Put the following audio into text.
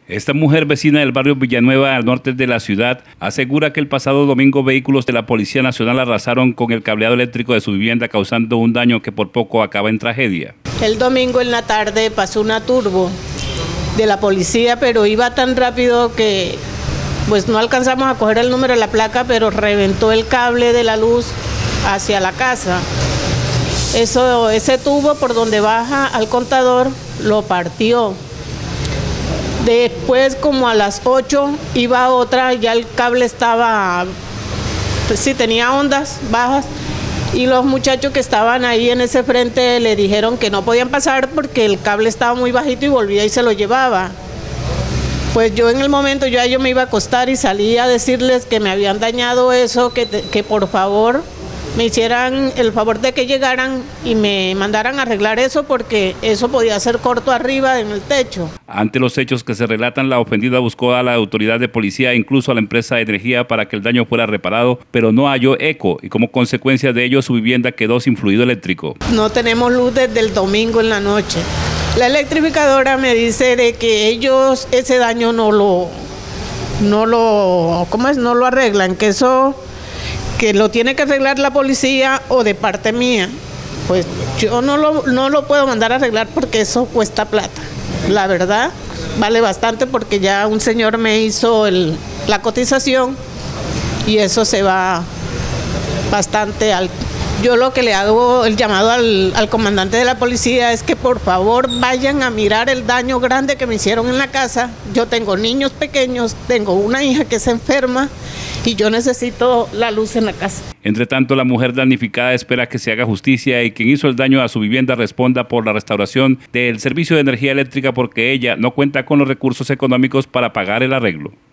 Esta mujer vecina del barrio Villanueva, al norte de la ciudad, asegura que el pasado domingo vehículos de la Policía Nacional arrasaron con el cableado eléctrico de su vivienda, causando un daño que por poco acaba en tragedia. El domingo en la tarde pasó una turbo de la policía, pero iba tan rápido que pues no alcanzamos a coger el número de la placa, pero reventó el cable de la luz hacia la casa. Ese tubo por donde baja al contador lo partió. Después, como a las 8, iba otra, ya el cable estaba, pues sí, tenía ondas bajas, y los muchachos que estaban ahí en ese frente le dijeron que no podían pasar porque el cable estaba muy bajito y volvía y se lo llevaba. Pues yo en el momento, yo me iba a acostar y salí a decirles que me habían dañado eso, que por favor me hicieran el favor de que llegaran y me mandaran a arreglar eso, porque eso podía ser corto arriba en el techo. Ante los hechos que se relatan, la ofendida buscó a la autoridad de policía e incluso a la empresa de energía para que el daño fuera reparado, pero no halló eco y como consecuencia de ello su vivienda quedó sin fluido eléctrico. No tenemos luz desde el domingo en la noche. La electrificadora me dice de que ellos ese daño no lo arreglan, que eso que lo tiene que arreglar la policía o de parte mía. Pues yo no lo puedo mandar a arreglar porque eso cuesta plata. La verdad, vale bastante porque ya un señor me hizo la cotización y eso se va bastante alto. Yo lo que le hago el llamado al comandante de la policía es que por favor vayan a mirar el daño grande que me hicieron en la casa. Yo tengo niños pequeños, tengo una hija que se enferma y yo necesito la luz en la casa. Entre tanto, la mujer damnificada espera que se haga justicia y quien hizo el daño a su vivienda responda por la restauración del servicio de energía eléctrica porque ella no cuenta con los recursos económicos para pagar el arreglo.